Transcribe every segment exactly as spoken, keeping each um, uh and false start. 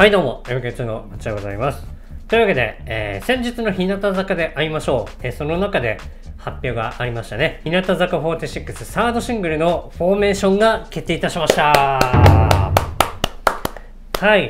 はいどうも、エムケーツー の松でございます。というわけで、えー、先日の日向坂で会いましょう、えー、その中で発表がありましたね。日向坂フォーティシックスサードシングルのフォーメーションが決定いたしました。はい、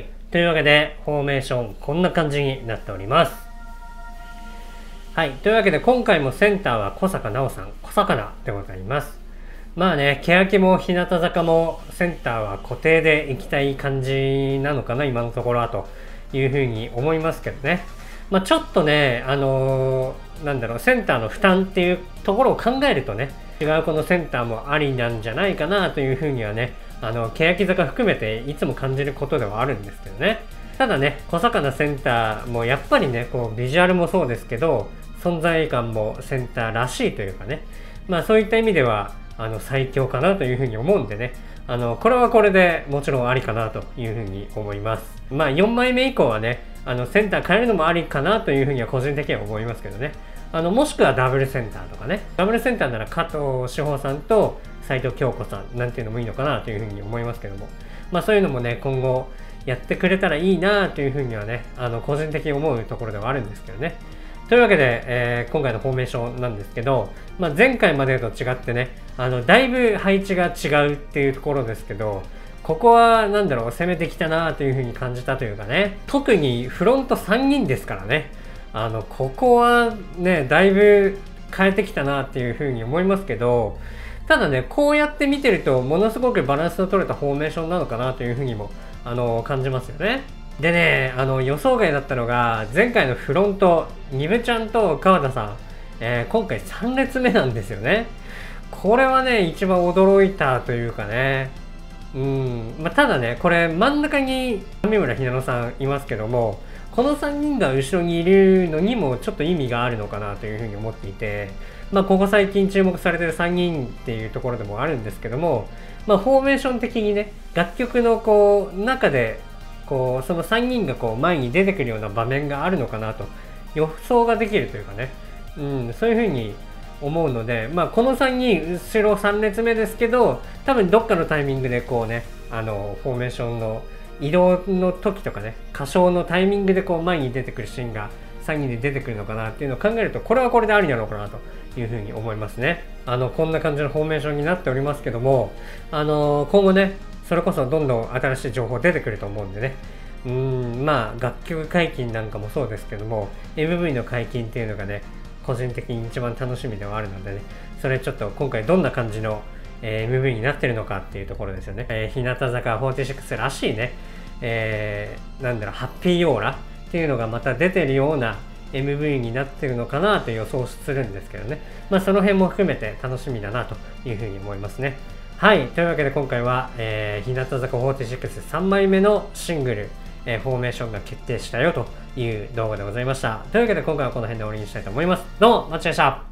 というわけでフォーメーションこんな感じになっております。はい、というわけで今回もセンターは小坂菜緒さん、小魚でございます。まあね、欅も日向坂もセンターは固定でいきたい感じなのかな、今のところはというふうに思いますけどね。まあちょっとね、あのー、なんだろう、センターの負担っていうところを考えるとね、違うこのセンターもありなんじゃないかなというふうにはね、あの、欅坂含めていつも感じることではあるんですけどね。ただね、小魚センターもやっぱりね、こうビジュアルもそうですけど、存在感もセンターらしいというかね、まあそういった意味では、あの最強かなというふうに思うんでね、あのこれはこれでもちろんありかなというふうに思います。まあよんまいめ以降はね、あのセンター変えるのもありかなというふうには個人的には思いますけどね。あのもしくはダブルセンターとかね、ダブルセンターなら加藤志保さんと斉藤京子さんなんていうのもいいのかなというふうに思いますけども、まあそういうのもね今後やってくれたらいいなというふうにはね、あの個人的に思うところではあるんですけどね。というわけで、えー、今回のフォーメーションなんですけど、まあ、前回までと違ってね、あのだいぶ配置が違うっていうところですけど、ここはなんだろう、攻めてきたなというふうに感じたというかね、特にフロントさんにんですからね、あのここはねだいぶ変えてきたなっていうふうに思いますけど、ただねこうやって見てるとものすごくバランスの取れたフォーメーションなのかなというふうにもあの感じますよね。でね、あの予想外だったのが前回のフロントにぶちゃんと川田さん、えー、今回さん列目なんですよね。これはね一番驚いたというかね、うん、まあ、ただねこれ真ん中に上村ひなのさんいますけども、このさんにんが後ろにいるのにもちょっと意味があるのかなというふうに思っていて、まあ、ここ最近注目されてるさんにんっていうところでもあるんですけども、まあ、フォーメーション的にね楽曲のこう中でこうそのさんにんがこう前に出てくるような場面があるのかなと予想ができるというかね、うん、そういうふうに思うので、まあ、このさんにん後ろさん列目ですけど、多分どっかのタイミングでこうねあのフォーメーションの移動の時とかね歌唱のタイミングでこう前に出てくるシーンがさんにんで出てくるのかなっていうのを考えると、これはこれでありなのかなというふうに思いますね。あのこんな感じのフォーメーションになっておりますけども、あの今後ねそれこそどんどん新しい情報出てくると思うんでね、うーんまあ楽曲解禁なんかもそうですけども エムブイ の解禁っていうのがね個人的に一番楽しみではあるのでね、それちょっと今回どんな感じの、えー、エムブイ になってるのかっていうところですよね。えー、日向坂フォーティシックスらしいね、えー、なんだろうハッピーオーラっていうのがまた出てるような エムブイ になってるのかなと予想するんですけどね、まあその辺も含めて楽しみだなというふうに思いますね。はい、というわけで今回は、えー、日向坂フォーティシックスさんまいめのシングル、えー、フォーメーションが決定したよという動画でございました。というわけで今回はこの辺で終わりにしたいと思います。どうも、まちでした。